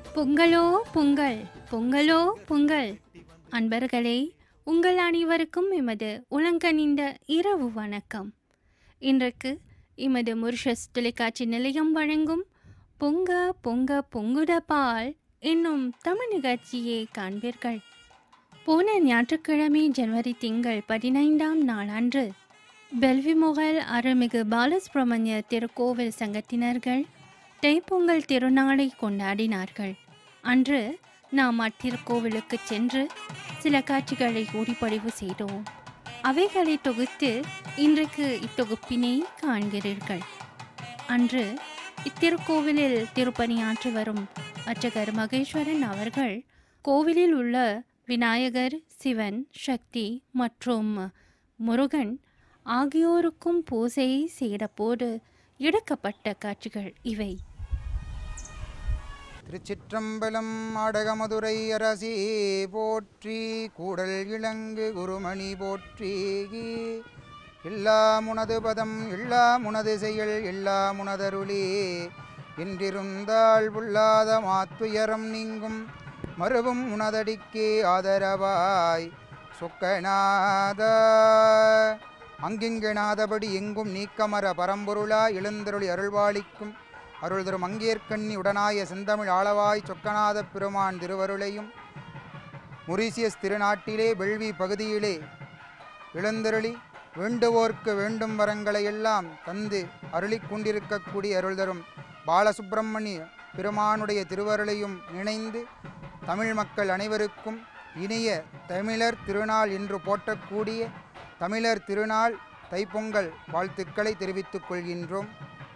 பொங்கலோ பொங்கல், பொங்கலோ பொங்கல். அன்பர்களே, உங்கள் அனைவருக்கும் எமது உலங்கனிந்த இரவு வணக்கம். இன்றைக்கு எமது மொரிஷஸ் தொலைக்காட்சி நிலையம் வழங்கும் பொங்க பொங்க பொங்குட பால் என்னும் தமிழ் நிகழ்ச்சியை காண்பீர்கள். போன ஞாயிற்றுக்கிழமை ஜனவரி திங்கள் 15ஆம் நாள் அன்று பெல்விமோகல் அருள்மிகு பாலசுப்ரமணிய திருக்கோவில் சங்கத்தினர்கள் தைப்பொங்கல் திருநாளை கொண்டாடினார்கள். அன்று நாம் அத்திருக்கோவிலுக்கு சென்று சில காட்சிகளை ஒளிப்பதிவு செய்தோம். அவைகளை தொகுத்து இன்றைக்கு இத்தொகுப்பினை காண்கிறீர்கள். அன்று இத்திருக்கோவிலில் திருப்பணியாற்றி வரும் அர்ச்சகர் மகேஸ்வரன் அவர்கள் கோவிலில் உள்ள விநாயகர், சிவன், சக்தி மற்றும் முருகன் ஆகியோருக்கும் பூஜை செய்தபோது எடுக்கப்பட்ட காட்சிகள் இவை. திருச்சிற்றம்பலம். ஆடகமதுரை அரசி போற்றி, கூடல் இளங்கு குருமணி போற்றி. எல்லா முனது பதம் எல்லா முனது செயல் எல்லா முனதருளி என்றிருந்தாள் உள்ளாத மாத்துயரம் நீங்கும் மறுவும் உனதடிக்கே ஆதரவாய் சொக்கநாத. அங்கிங்கெனாதபடி எங்கும் நீக்கமர பரம்பொருளா எழுந்தருளி அருள்வாளிக்கும் அருள் தரும் அங்கேற்கண்ணி உடனாய செந்தமிழ் ஆளவாய் சொக்கநாத பெருமான் திருவருளையும் மொரீசியஸ் திருநாட்டிலே வெள்வி பகுதியிலே எழுந்தருளி வேண்டுவோர்க்கு வேண்டும் வரங்களை எல்லாம் தந்து அருளிக் கொண்டிருக்கக்கூடிய அருள் தரும் பாலசுப்பிரமணிய பெருமானுடைய திருவருளையும் இணைந்து தமிழ் மக்கள் அனைவருக்கும் இனிய தமிழர் திருநாள் என்று போற்றக்கூடிய தமிழர் திருநாள் தைப்பொங்கல் வாழ்த்துக்களை தெரிவித்துக் கொள்கின்றோம்.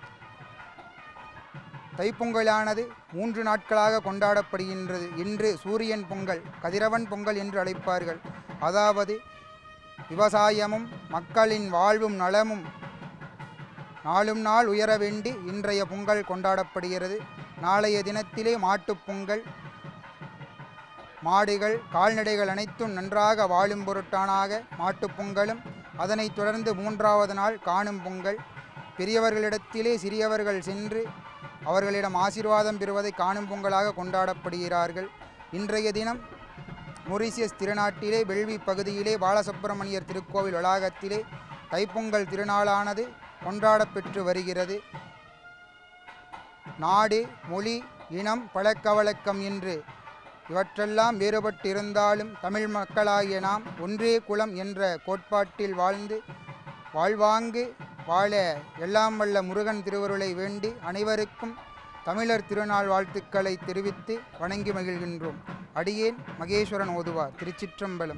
தைப்பொங்கலானது 3 நாட்களாக கொண்டாடப்படுகின்றது. இன்று சூரியன் பொங்கல், கதிரவன் பொங்கல் என்று அழைப்பார்கள். அதாவது விவசாயமும் மக்களின் வாழ்வும் நலமும் நாளும் நாள் உயர வேண்டி இன்றைய பொங்கல் கொண்டாடப்படுகிறது. நாளைய தினத்திலே மாட்டுப் பொங்கல், மாடுகள் கால்நடைகள் அனைத்தும் நன்றாக வாழும் பொருட்டானாக மாட்டுப் பொங்கலும், அதனைத் தொடர்ந்து 3வது நாள் காணும் பொங்கல். பெரியவர்களிடத்திலே சிறியவர்கள் சென்று அவர்களிடம் ஆசீர்வாதம் பெறுவதை காணும் பொங்கலாக கொண்டாடப்படுகிறார்கள். இன்றைய தினம் மொரீசியஸ் திருநாட்டிலே வெள்வி பகுதியிலே பாலசுப்பிரமணியர் திருக்கோவில் வளாகத்திலே தைப்பொங்கல் திருநாளானது கொண்டாடப்பெற்று வருகிறது. நாடு, மொழி, இனம், பழக்கவழக்கம் என்று இவற்றெல்லாம் வேறுபட்டிருந்தாலும் தமிழ் மக்களாகிய நாம் ஒன்றே குலம் என்ற கோட்பாட்டில் வாழ்ந்து வாழ்வாங்கு வாழ எல்லாம் வல்ல முருகன் திருவருளை வேண்டி அனைவருக்கும் தமிழர் திருநாள் வாழ்த்துக்களை தெரிவித்து வணங்கி மகிழ்கின்றோம். அடியேன் மகேஸ்வரன் ஓதுவார். திருச்சிற்றம்பலம்.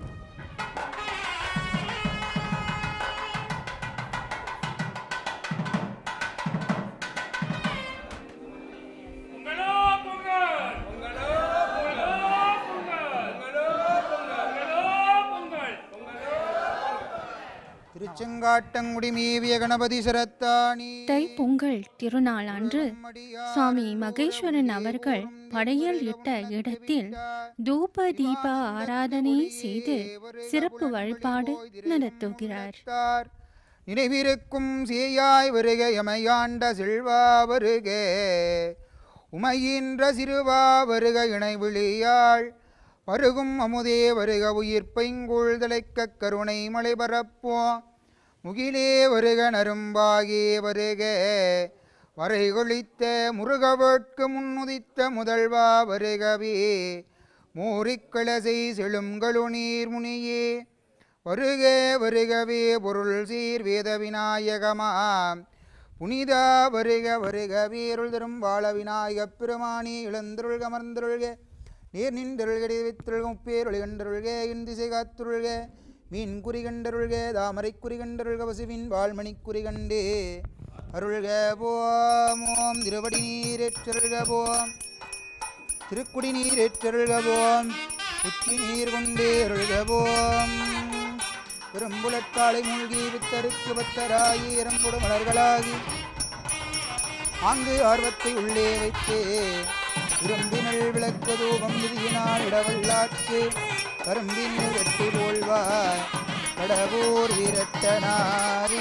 திருச்செங்காட்டங்குடி மேவிய கணபதி சரத்தாணி. தைப்பொங்கல் திருநாள் அன்று சுவாமி மகேஸ்வரன் அவர்கள் படையல் இட்ட இடத்தில் தூப தீப ஆராதனை செய்து சிறப்பு வழிபாடு நடத்துகிறார். நினைவிருக்கும் சேயாய் வருக எமையாண்ட செல்வா வருக உமையின்ற சிறுவா வருக இணைவிழியாள் வருகும் அமுதே வருக உயிர் பைங்குள் தலைக்க கருணை மலை பரப்போ முகிலே வருக நரும்பாகே வருக வரை கொளித்த முருகவேட்கு முன்னுதித்த முதல்வா வருகவே மூரிக்கலசை செழுங்கழு நீர் முனியே வருக வருகவே பொருள் சீர் வேத விநாயகமா புனிதா வருக வருகவே அருள் தரும் பால விநாயகப் பெருமானி இளந்தருள் அமர்ந்தருள்க நீர் நின்றருள்கடி வித்தருள்க முப்பேர் ஒளிகண்டருள்க இந்திசை காத்துருள்க மீன் குறி கண்டருள்க தாமரை குறி கண்டருள்க பசுவின் வால்மணி குறி கண்டே அருள்க போம். ஓம் திருவடி நீரேற்றருள்க போம், திருக்குடி நீரேற்றருள்க போம், உச்சி நீர் கொண்டே அருள்க போம். பெரும்புலத்தாளை மூழ்கி வித்தருக்கு பத்தராகி இரம்புடு மலர்களாகி ஆங்கு ஆர்வத்தை உள்ளே வைத்தே இரும்பினல் விளக்கு தூபம் விதியினால் இடவல்லாற்று கரும்பினில் வெட்டி போல்வார் கடவுர் வீரட்டனாரி.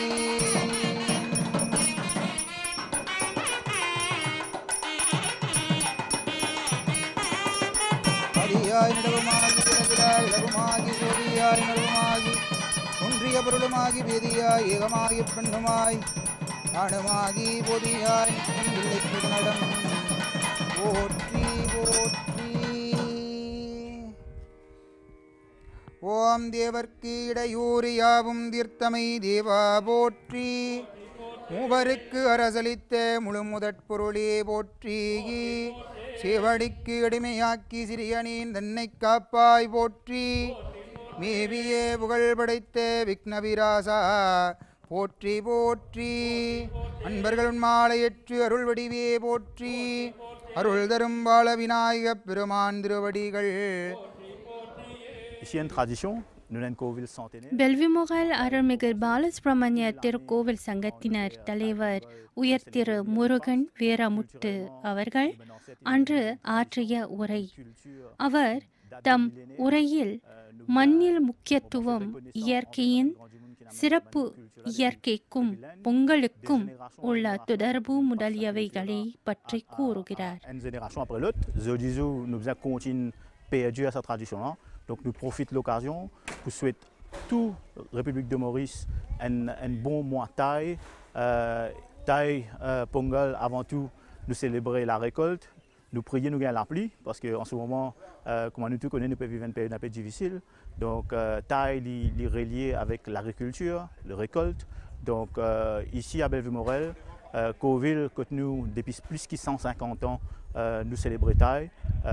ஒளியாய் நிலவுமாகி விளக்கிலாய் இலகுமாகி சோதியாய் நிலவுமாகி ஒன்றிய பொருளுமாகி வேதியாய் ஏகமாகி பெண்ணுமாய் நானுமாகி பொதியாய் நடம் போற்றி போற்றி. ஓம் தேவர்க்கு இடையூறியாவும் தீர்த்தமை தேவா போற்றி. மூவருக்கு அரசளித்த முழு முதற்பொருளே போற்றி. சேவடிக்கு அடிமையாக்கி சிறியனின் தன்னை காப்பாய் போற்றி. மேவியே புகழ் படைத்த விக்னவிராசா போற்றி போற்றி. அன்பர்கள் மாலையற்று அருள் வடிவே போற்றி. அருள் தரும் பால விநாயகப் பெருமான் திருவடிகள். Ici, il y a une tradition. Nous avons une coville centenaire. பெல்விமுகல் அருள்மிகு பாலசுப்ரமணிய திருக்கோவில் சங்கத்தினர் தலைவர் உயர் திரு முருகன் வீரமுட்டு அவர்கள் அன்று ஆற்றிய உரை. அவர் தம் உரையில் மண்ணில் முக்கியத்துவம், இயற்கையின் சிறப்பு, இயற்கைக்கும் பொங்கலுக்கும் உள்ள தொடர்பு முதலியவைகளை பற்றி கூறுகிறார். Une génération après l'autre, Zodizou nous a continué perdu à sa tradition-là. Donc nous profitons de l'occasion pour souhaiter toute République de Maurice un bon mois taille. Taille Pongal, avant tout, nous célébrer la récolte. Nous prions, nous gagner la pluie, parce qu'en ce moment, comme nous tous connaissons, nous pouvons vivre une période un peu difficile. Donc taille est relié avec l'agriculture, la récolte. Donc ici à Bellevue-Morel, Coville, que nous, depuis plus de 150 ans, nous célébrons taille.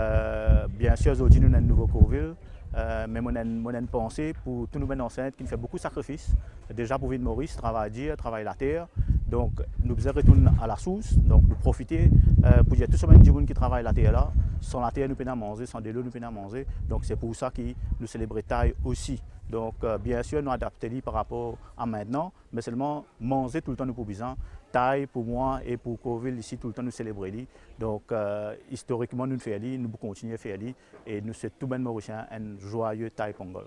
Bien sûr, aujourd'hui, nous avons un nouveau Coville. Mais mon pensée pour tous nos enceintes qui nous fait beaucoup de sacrifices. Déjà pour vivre Maurice, travailler la terre. Donc nous faisons retourner à la source, donc nous profiter pour dire tout ce monde qui travaille la terre là. Sans la terre nous pouvons manger, sans de l'eau nous pouvons manger. Donc c'est pour ça que nous célébrons taille aussi. Donc bien sûr nous adaptons par rapport à maintenant, mais seulement manger tout le temps nous pour besoin. Taille pour moi et pour Coville ici tout le temps nous célébrons. Donc historiquement nous faisons, nous continuons à faire et nous sommes tout bien Mauriciens un joyeux taille Pongal.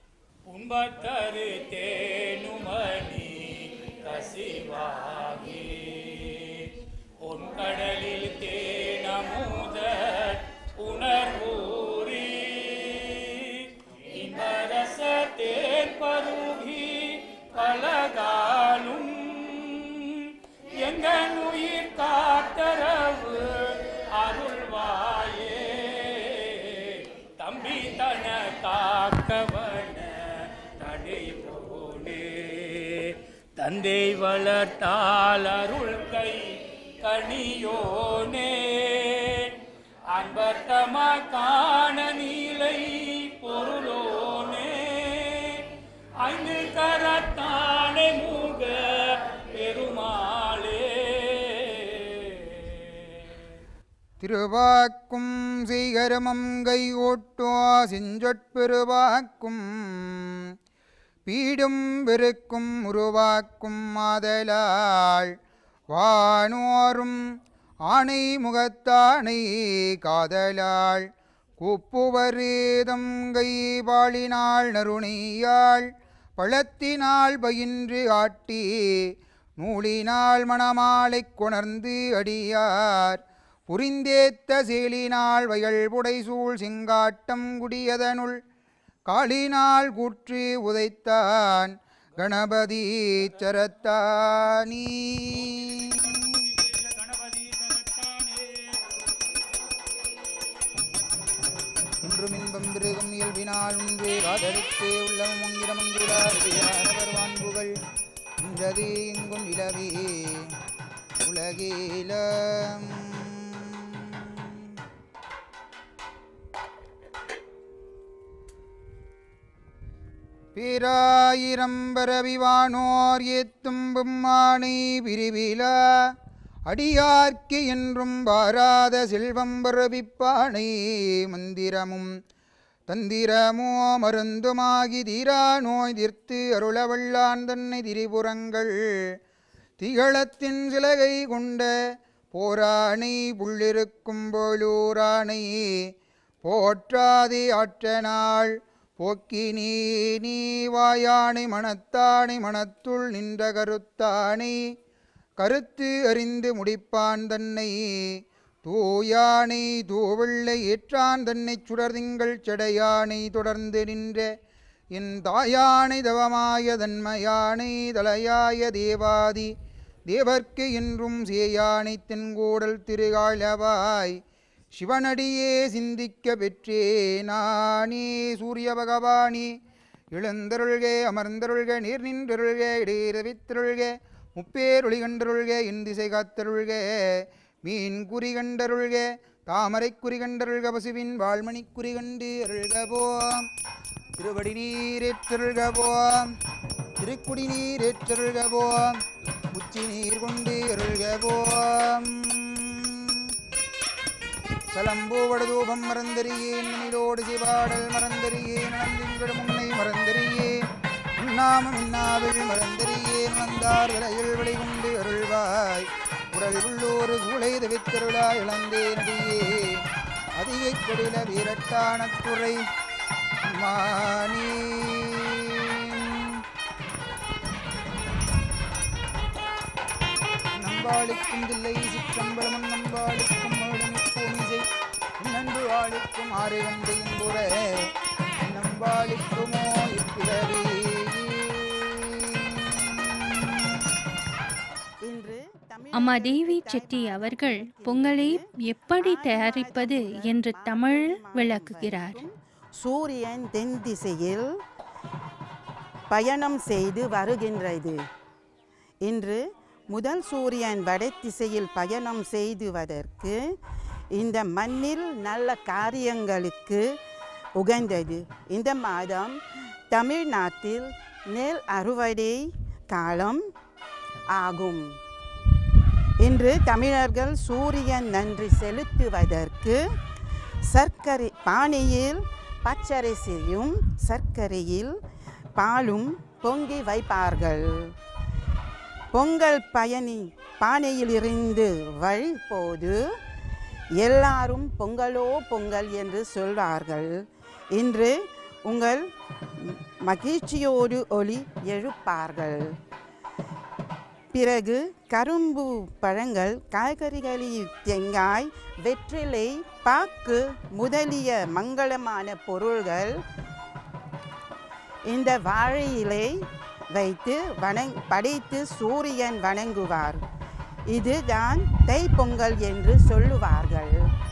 எங்கனுயிர் காத்தரவு அருள்வாயே தம்பி தன காக்கவன தடை போனே தந்தை வளர்த்தால் அருள் கை கனியோனே அன்பர்த்தம காண நீலை பொருளோனே ஐந்து கரத்தானே மூக பெருமாளே. திருவாக்கும் செய்கரமம் கை Otto செஞ்சொற்பெருவாக்கும் பீடும் வெறுக்கும் உருவாக்கும் மாதலாள் வானோரும் ஆணை முகத்தானை காதலாள் கூப்புவரேதம் கை வாழினாள் நறுணியாள் பழத்தினால் பயின்று ஆட்டி நூலினால் மணமாலை கொணர்ந்து அடியார் புரிந்தேத்த சேலினால் வயல் புடைசூழ் செங்காட்டம் குடியதனுள் காளினால் கூற்று உதைத்தான் கணபதி சரத்தானி. இன்றும் இன்பம் விருகம் இயல்பினால் உண்டு காதலித்தே உள்ளம் மங்கிரமங்குளார் வான்புகள் இன்றது இங்கும் இளவே உலகிலம். பேராயிரம் பரவிவானோர் ஏத்தும் பெம்மானை பிரிவிலா அடியார்க்கு என்றும் வாராத செல்வம் பரவிப்பானை மந்திரமும் தந்திரமோ மருந்துமாகி தீரா நோய் தீர்த்து அருளவல்லான் தன்னை திரிபுரங்கள் திகழத்தின் சிலகை கொண்ட போராணை புள்ளிருக்கும் போலூராணை போற்றாதே ஆற்றனாள் போக்கி நீ வாயானை மனத்தானை மனத்துள் நின்ற கருத்தானை கருத்து அறிந்து முடிப்பான் தன்னை தூயானை தூவெள்ளை ஏற்றான் தன்னைச் சுடர் திங்கள் செடையானை தொடர்ந்து நின்ற என் தாயானை தவமாய தன்மையானை தலையாய தேவாதி தேவர்க்கு என்றும் சேயானை தென்கோடல் திருகாழவாய் சிவனடியே சிந்திக்க பெற்றே நானே. சூரிய பகவானே எழுந்தருள்க அமர்ந்தருள்க நீர் நின்றருள்க இடையிறவித்தருள்க முப்பேரொளி கண்டருள்க என் திசை காத்தருள்க மீன் குறி கண்டருள்க தாமரை குறி கண்டருள்க பசுவின் வாழ்மணி குறி கண்டு அருள்க போம். திருவடி நீரேற்றருள்க போம். திருக்குடி நீரேற்றருள்க போம். உச்சி நீர் கொண்டு அருள்க போம். சலம்பூவடதூபம் மறந்தறியேன் நிலோடு சிவாடல் மறந்தறியேன் நந்திங்கள் முன்னை மறந்தறியேன் உண்ணாமம் இன்னாவில் மறந்தறியேன் நந்தார் விலையில் விளைகுண்டு அருள்வாய் உடல் உள்ளூர் கூளை தவித்தருளா இழந்தே நடியே அதிகை கடில வீரட்டான துறை மானே. நம்பாளிக்கும் தில்லை சிற்றம்பலமும் நம்பாளிக்கும் நன்று ஆளிக்கும் ஆறு கண்டு இன்புற நம்பாளிக்குமோ இப்பிறவி. அம்மா தேவி செட்டி அவர்கள் பொங்கலை எப்படி தயாரிப்பது என்று தமிழில் விளக்குகிறார். சூரியன் தென் திசையில் பயணம் செய்து வருகின்றது. இன்று முதல் சூரியன் வட திசையில் பயணம் செய்துவதற்கு இந்த மண்ணில் நல்ல காரியங்களுக்கு உகந்தது. இந்த மாதம் தமிழ்நாட்டில் நெல் அறுவடை காலம் ஆகும். இன்று தமிழர்கள் சூரியன் நன்றி செலுத்துவதற்கு சர்க்கரை பானையில் பச்சரிசியும் சர்க்கரையில் பாலும் பொங்கி வைப்பார்கள். பொங்கல் பானையில் இருந்து வழிபோது எல்லாரும் பொங்கலோ பொங்கல் என்று சொல்வார்கள். இன்று உங்கள் மகிழ்ச்சியோடு ஒலி எழுப்பார்கள். பிறகு கரும்பு பழங்கள் காய்கறிகளில் தேங்காய் வெற்றிலை பாக்கு முதலிய மங்களமான பொருள்கள் இந்த வாழையிலை வைத்து படைத்து சூரியன் வணங்குவார். இதுதான் தைப்பொங்கல் என்று சொல்லுவார்கள்.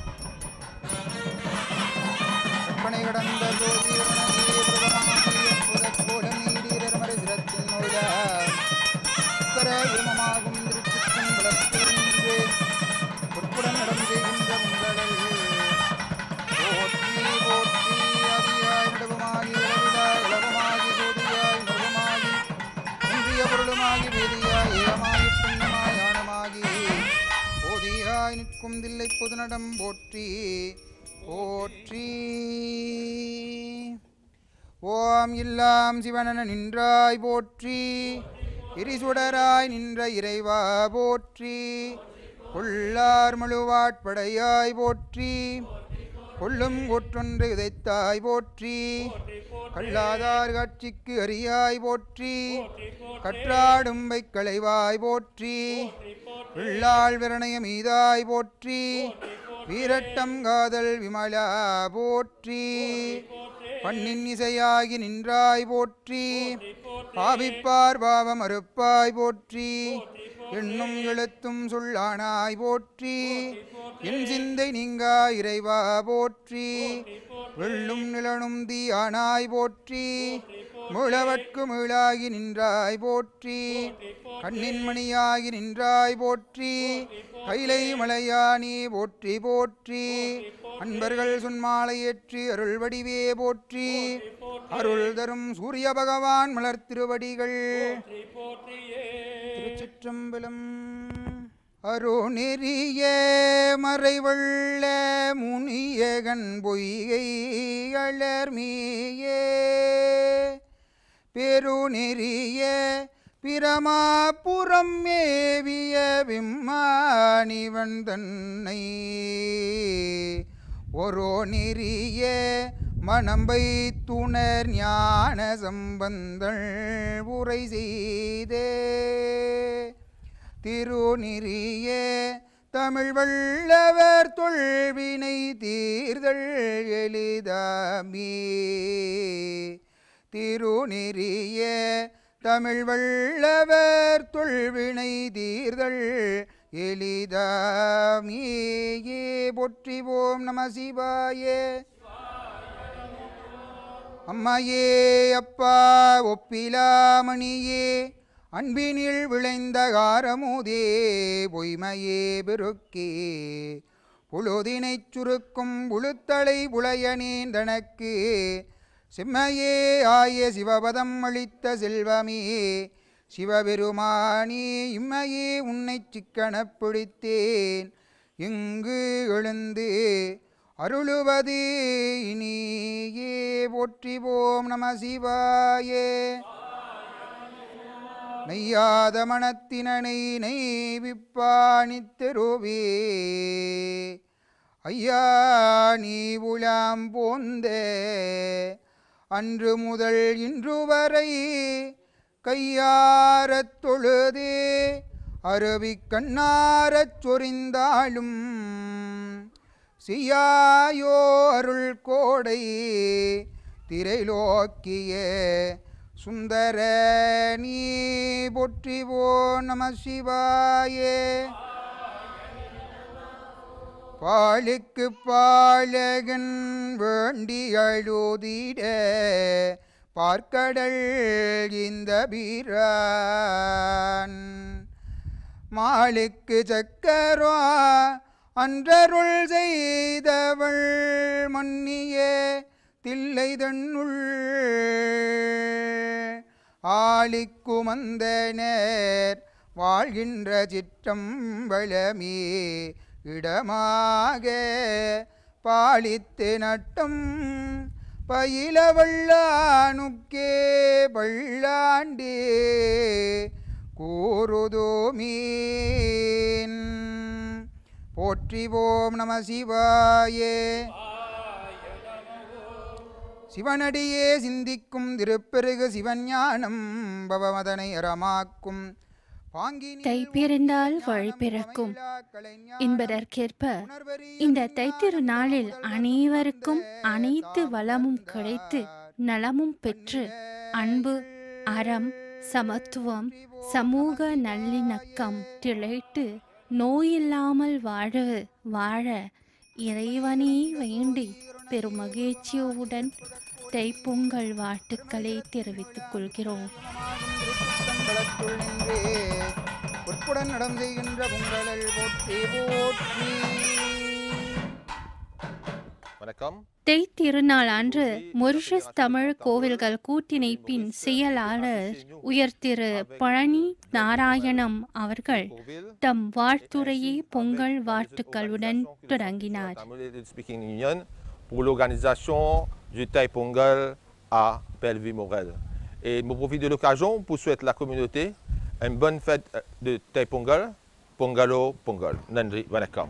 நிற்கும் தில்லை பொதுநடம் போற்றி போற்றி. ஓம் எல்லாம் சிவனென நின்றாய் போற்றி. எரிசுடராய் நின்ற இறைவா போற்றி. கொள்ளார் மழுவாட்படையாய் போற்றி. கொள்ளும் கொற்றொன்று இதைத்தாய் போற்றி. கல்லாதார் காட்சிக்கு அறியாய் போற்றி. கற்றாடும் வைக்களைவாய் போற்றி. வெள்ளாள் விரணய மீதாய் போற்றி. வீரட்டம் காதல் விமலா போற்றி. பண்ணின் இசையாகி நின்றாய் போற்றி. பாவிப்பார் பாவம் அறுப்பாய் போற்றி. எண்ணும் எழுத்தும் சொல்லானாய் போற்றி. என் சிந்தை நீங்கா இறைவா போற்றி. வெள்ளும் நிலனும் தீயானாய் போற்றி. முழவட்கு மீளாகி நின்றாய் போற்றி. கண்ணின் மணியாகி நின்றாய் போற்றி. கைலை மலையானி போற்றி போற்றி. அன்பர்கள் சொன்மாலை ஏற்றி அருள் வடிவே போற்றி. அருள் தரும் சூரிய பகவான் மலர் திருவடிகள். திருச்சிற்றம்பலம். அருநெறிய மறைவள்ள முனியகன் பொய்கை அலர்மீயே. பெருநெறிய பிரமாபுரம் மேவிய விம்மானிவன் தன்னை. ஒரு நெறிய மனம்பை துணர் ஞான சம்பந்தள் உரை செய்தே. திருநெறிய தமிழ் வல்லவர் தொல்வினை தீர்தல் எளிதாமே திருநெறிய தமிழ் வல்லவர் தொல்வினை தீர்தல் எளிதாமியே போற்றிவோம் நம சிவாயே. அம்மையே அப்பா ஒப்பிலாமணியே அன்பினில் விளைந்த காரமுதே பொய்மையே பெருக்கே புழுதினைச் சுருக்கும் உளுத்தலை புலையனேன் தனக்கு செம்மையே ஆய சிவபதம் அளித்த செல்வமே சிவபெருமானே இம்மையே உன்னைச் சிக்கனப் பிடித்தேன் இங்கு எழுந்து அருளுவது இனியே போற்றிவோம் நம சிவாயே. நெய்யாத மனத்தினனை நெய்விப்பாணித்தெருவே ஐயா நீ உலாம் போந்த அன்று முதல் இன்று வரை கையாரத் தொழுதே அருவிக் கண்ணாரச் சொரிந்தாலும் சியாயோ அருள் கோடை திரைலோக்கிய சுந்தர நீ போற்றிவோ நம சிவாயே. பாலுக்கு பாலகன் வேண்டி அழுதிட பார்க்கடல் இந்த பீரான் மாலுக்கு சக்கரா அன்றருள் செய்தவள் மன்னிய தில்லை தன்னுள் ஆளிக்குமந்தனர் வாழ்கின்ற சிற்றம்பலமே இடமாக பாலித்து நட்டம் பயில வல்லானுக்கே பல்லாண்டே கூறுதோமீன் போற்றிவோம் நம சிவாயே. சிவனடியே சிந்திக்கும் திருப்பெருகு சிவஞானம் பவமதனை அறமாக்கும் தைப்பிறந்தால் வழி பிறக்கும் என்பதற்கேற்ப இந்த தைத்திருநாளில் அனைவருக்கும் அனைத்து வளமும் கிடைத்து நலமும் பெற்று அன்பு அறம் சமத்துவம் சமூக நல்லிணக்கம் திளைத்து நோயில்லாமல் வாழ இறைவனே வேண்டி பெரும் மகிழ்ச்சியுடன் தைப்பொங்கல் வாழ்த்துக்களை தெரிவித்துக் கொள்கிறோம். உட்புடன் நடம் செய்கின்ற பொங்கலில் போற்றி போற்றி. வணக்கம். தைத்திருநாள் அன்று மொரிஷஸ் தமிழ் கோவில்கள் கூட்டிணைப்பின் செயலாளர் உயர் திரு பழனி நாராயணம் அவர்கள் தம் வாழ்த்துரையை பொங்கல் வாழ்த்துக்களுடன் தொடங்கினார். Pour l'organisation du Thai Pongal à Belleville-Morel. Et je profite de l'occasion pour souhaiter la communauté une bonne fête de Thai Pongal, Pongalo Pongal. Nandri, vanakkam.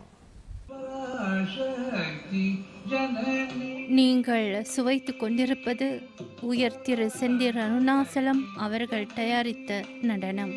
நீங்கள் சுவைத்துக் கொண்டிருப்பது உயர் திரு செந்தில் அருணாசலம் அவர்கள் தயாரித்த நடனம்.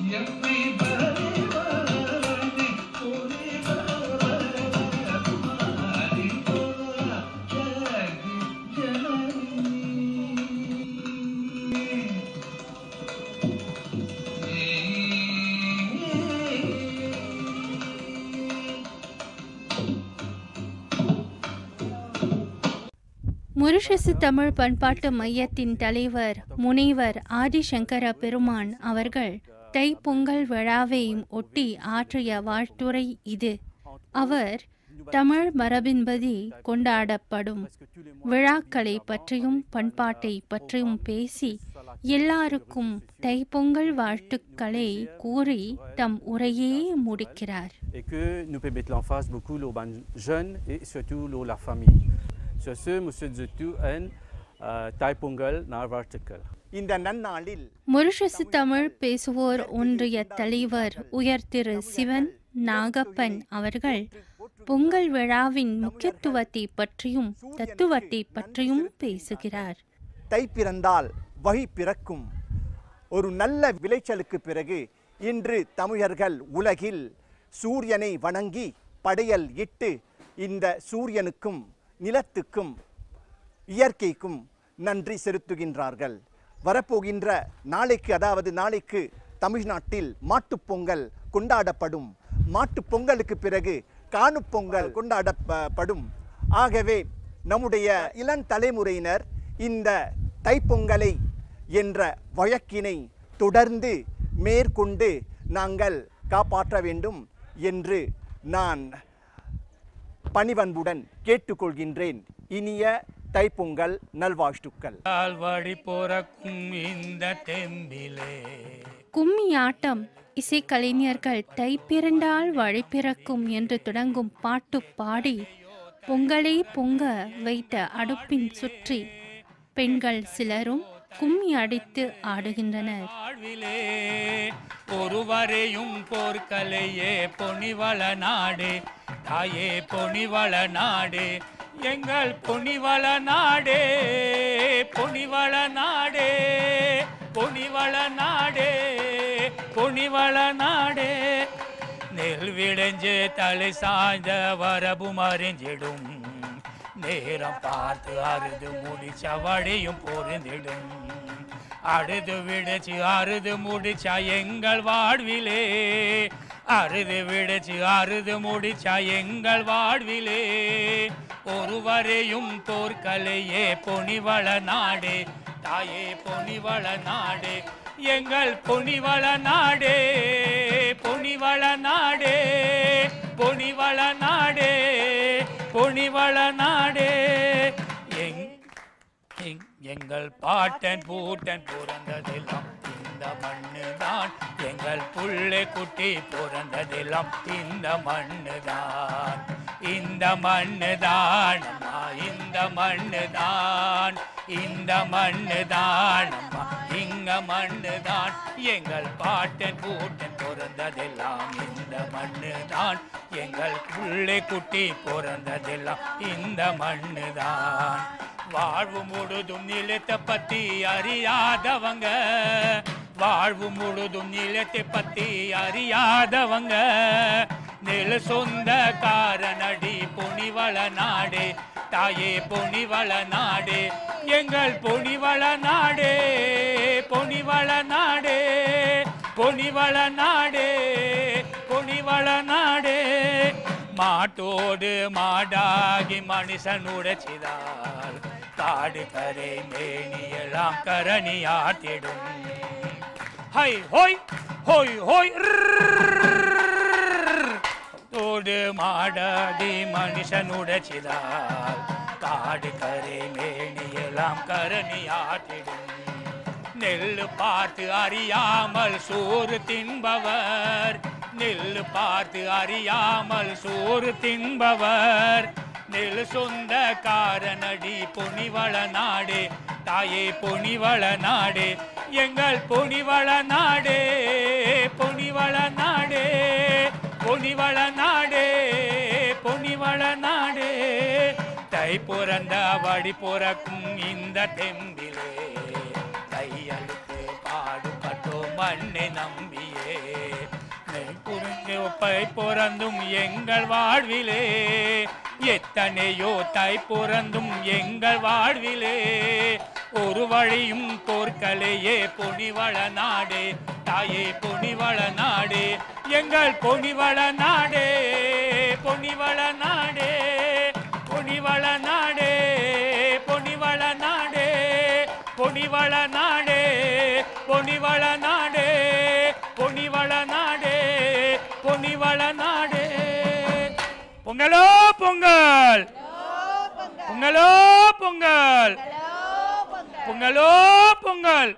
மொரிஷியஸ் தமிழ் பண்பாட்டு மையத்தின் தலைவர் முனைவர் ஆதிசங்கர பெருமான் அவர்கள் தைப்பொங்கல் விழாவை ஒட்டி ஆற்றிய வாழ்த்துரை இது. அவர் தமிழ் மரபின்படி கொண்டாடப்படும் விழாக்களை பற்றியும் பண்பாட்டை பற்றியும் பேசி எல்லாருக்கும் தைப்பொங்கல் வாழ்த்துக்களை கூறி தம் உரையே முடிக்கிறார். Sur ce, Monsieur Zutu and Thai Pongal நல்வாழ்த்துக்கள். இந்த நன்னாளில் மொரிஷியஸ் தமிழ் பேசுவோர் ஒன்றிய தலைவர் உயர் திரு சிவன் நாகப்பன் அவர்கள் பொங்கல் விழாவின் முக்கியத்துவத்தை பற்றியும் தத்துவத்தை பற்றியும் பேசுகிறார். தை பிறந்தால் வழி பிறக்கும். ஒரு நல்ல விளைச்சலுக்கு பிறகு இன்று தமிழர்கள் உலகில் சூரியனை வணங்கி படையல் இட்டு இந்த சூரியனுக்கும் நிலத்துக்கும் இயற்கைக்கும் நன்றி செலுத்துகின்றார்கள். வரப்போகின்ற நாளைக்கு, அதாவது நாளைக்கு தமிழ்நாட்டில் மாட்டுப்பொங்கல் கொண்டாடப்படும். மாட்டுப்பொங்கலுக்கு பிறகு காணுப்பொங்கல் கொண்டாடப்படும். ஆகவே நம்முடைய இளம் தலைமுறையினர் இந்த தைப்பொங்கலை என்ற வழக்கினை தொடர்ந்து மேற்கொண்டு நாங்கள் காப்பாற்ற வேண்டும் என்று நான் பணிவன்புடன் கேட்டுக்கொள்கின்றேன். இனிய தைப்பொங்கல் நல்வாழ்த்துக்கள். கும்மி ஆட்டம் இசைக்கலைஞர்கள் தை பிறந்தால் வழி பிறக்கும் என்று தொடங்கும் பாட்டு பாடி பொங்கலை பொங்க வைத்த அடுப்பின் சுற்றி பெண்கள் சிலரும் கும்மி அடித்து ஆடுகின்றனர். ஒருவரையும் போர்க்கலையே பொனிவள நாடே, தாயே பொனிவள நாடே, எங்கள் பொனிவள நாடே, பொனிவள நாடே, பொனிவள நாடே, பொனிவள நாடே. நெல் விளைஞ்சு தலை சாய்ந்த வரபும் அறிஞ்சிடும், நேரம் பார்த்து அறுது முடிச்ச வழியும் பொருந்திடும். அறுது விடுச்சு அறுது முடிச்சா எங்கள் வாழ்விலே, அறுது விடுச்சு அறுது முடிச்சா எங்கள் வாழ்விலே. ஒருவரையும் போர்க்கலையே பொனிவள நாடே, தாயே பொனிவள நாடே, எங்கள் பொனிவள நாடே, பொனிவள நாடே, பொனிவள நாடே, பொனிவள நாடே. எங்கள் பாட்டன் பூட்டன் பிறந்ததெல்லாம் இந்த மண்ணுதான், எங்கள் புள்ளை குட்டி பிறந்ததெல்லாம் இந்த மண்ணுதான், இந்த மண்ணுதான் அம்மா, இந்த மண்ணுதான், இந்த மண்ணுதான் அம்மா, இங்க மண்ணுதான். எங்கள் பாட்டன் பூட்டன் பிறந்ததெல்லாம் இந்த மண்ணுதான், எங்கள் புள்ளை குட்டி பிறந்ததெல்லாம் இந்த மண்ணுதான். வாழ்வு முழுதும் நிலத்தை பத்தி அறியாதவங்க, வாழ்வு முழுதும் நிலத்தை பத்தி அறியாதவங்க, நில சொந்த காரணடி பொனிவள நாடே, தாயே பொனிவள நாடே, எங்கள் பொனிவள நாடே, பொனிவள நாடே, பொனிவள நாடே, பொனிவள நாடே. மாட்டோடு மாடாகி மனுஷன் உடைச்சிதால் காடு கரை மேனியெல்லாம் கரணியாட்டிடும். ஹை ஹோய் ஹோய் ஹோய். தோடு மாடாடி மனுஷன் உடைச்சிதால் காடு கரை மேனியெல்லாம் கரணியாட்டிடும். நெல்லு பார்த்து அறியாமல் சோறு தின்பவர், நெல்லு பார்த்து அறியாமல் சோறு தின்பவர், நெல் சொந்த காரணடி பொனிவள நாடே, தாயே பொனிவள நாடே, எங்கள் பொனிவள நாடே, பொனிவள நாடே, பொனிவள நாடே, பொனிவள நாடே. தை பிறந்த வழி பிறக்கும் இந்த தெம்பிலே கையெழுத்து பாடுபட்டோம் மண்ணை நம்பியே புரிந்து ஒப்பை பிறந்தும் எங்கள் வாழ்விலே எத்தனையோ தாய் பிறந்தும் எங்கள் வாழ்விலே ஒரு வழியும் போர்க்கலையே பொனிவள நாடே தாயே பொனிவள நாடே எங்கள் பொனிவள நாடே பொனிவள நாடே பொனிவள நாடே பொனிவள நாடே பொனிவள நாடே பொனிவள நாடே பொனிவள நாடே பொனிவள நாடே பொங்கலோ பொங்கல் பொங்கலோ பொங்கல் பொங்கலோ பொங்கல்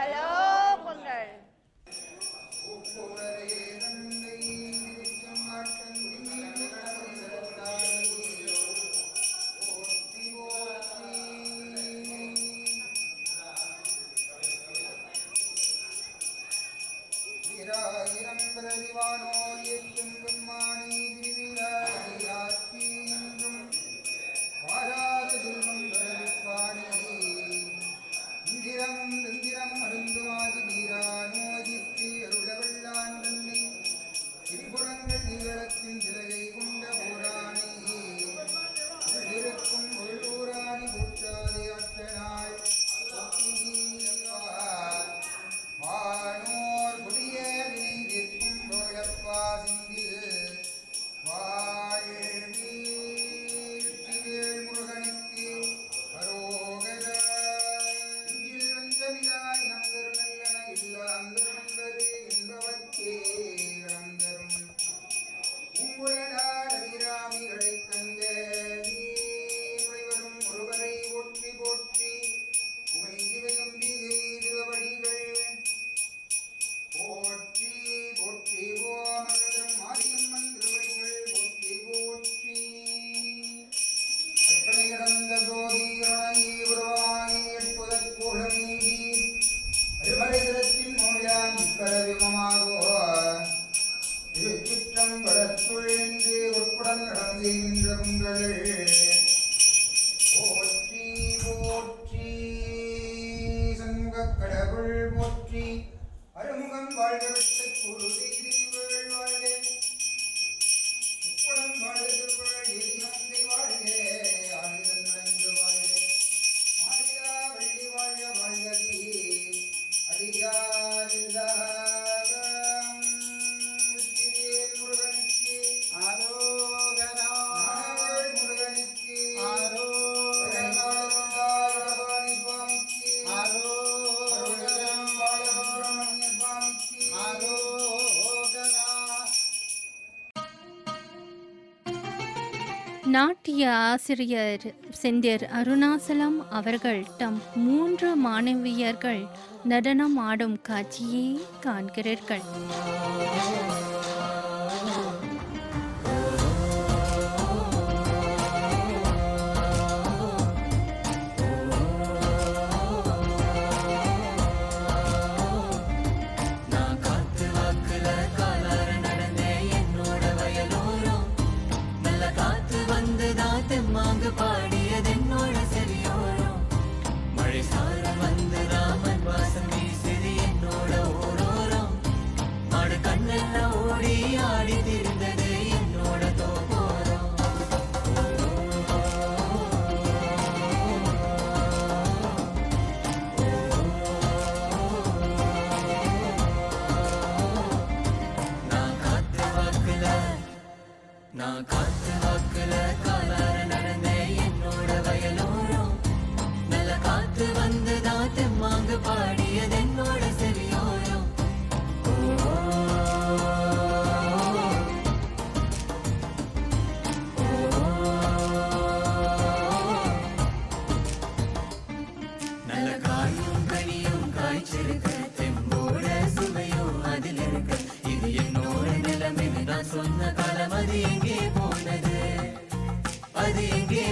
நாட்டிய ஆசிரியர் செந்தில் அருணாசலம் அவர்கள் தம் 3 மாணவியர்கள் நடனம் ஆடும் காட்சியை காண்கிறீர்கள்.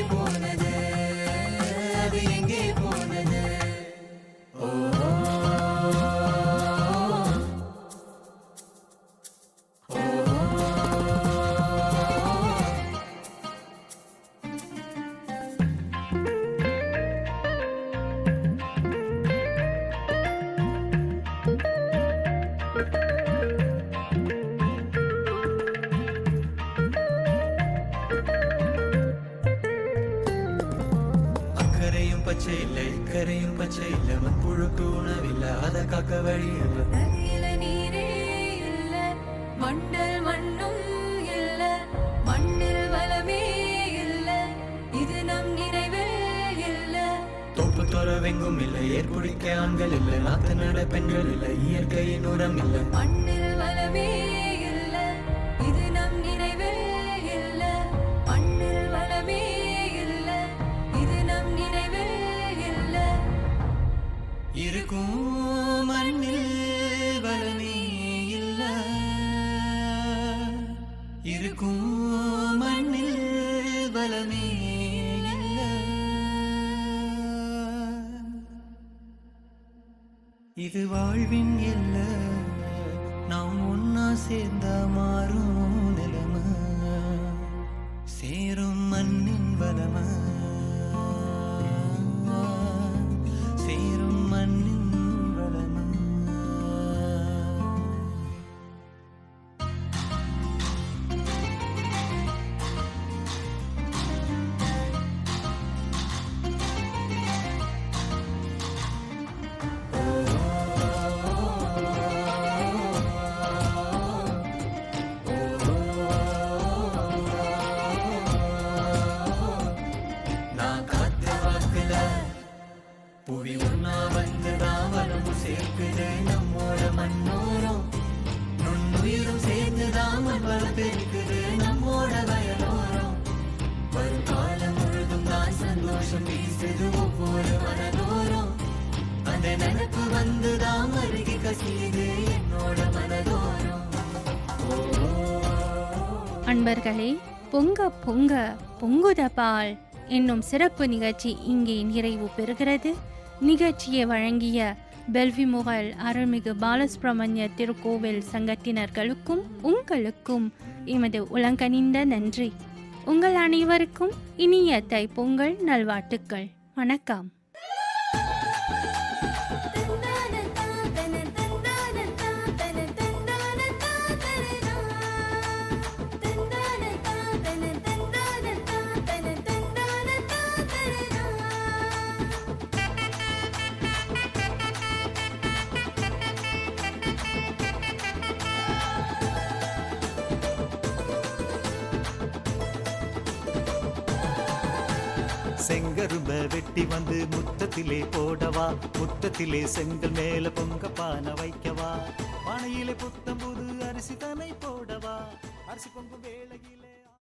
Oh பச்சை இல்லை கரையும் பச்சை இல்லை மண்புழுக்கு உணவில்லை அதை காக்க வழி இல்லை நதியில நீரே இல்ல மண்டல் மண்ணும் இல்ல மண்ணில் வளமே இல்ல இது நம் நினைவே இல்ல தோப்பு துறவெங்கும் இல்லை ஏற்புடிக்க ஆண்கள் இல்லை நாத்து நட பெண்கள் இல்லை இயற்கையின் உரம் இல்லை மண்ணில் வளமே இல்ல இது நம் நினைவே இல்ல மண்ணில் வளமே இல்ல இது நம் நினைவே இல்ல இருக்கும் மண்ணில் வளமே இல்ல இருக்கும் மண்ணில் வளமே இல்ல இது வாழ்வின் இல்ல நாம் ஒன்னா சேர்ந்தா மாறும் நிலைமை சேரும் மண்ணின் வளமை சேரும் மண்ணின் வளமை நான் காத்த வாக்குல புவி ஒன்னா வந்துதான் வளமும் சேர்க்குது நம்மோட மண்ணோரம் நுண்ணுயிரும் சேர்ந்துதான் மண் வளர்த்திருக்குது நம்மோட வயலோரம் வரும் காலம் முழுதும் தான் சந்தோஷம் வீசுது ஒவ்வொரு மனதோரம் அந்த நினைப்பு வந்துதான் அருகி கசியுது என்னோட மனதோரம் அன்பர்களே, பொங்க பொங்க பொங்குத பால் என்னும் சிறப்பு நிகழ்ச்சி இங்கே நிறைவு பெறுகிறது. நிகழ்ச்சியை வழங்கிய பெல்விமுகல் அருள்மிகு பாலசுப்ரமணிய திருக்கோவில் சங்கத்தினர்களுக்கும் உங்களுக்கும் எமது உலங்கனிந்த நன்றி. உங்கள் அனைவருக்கும் இனிய தைப்பொங்கல் நல்வாழ்த்துக்கள். வணக்கம். செங்கரும்ப வெட்டி வந்து முத்தத்திலே போடவா, முத்தத்திலே செங்கல் மேல பொங்க பானை வைக்கவா, பானையிலே புத்தம்புது அரிசி தனை போடவா, அரிசி பொங்கும் வேளையிலே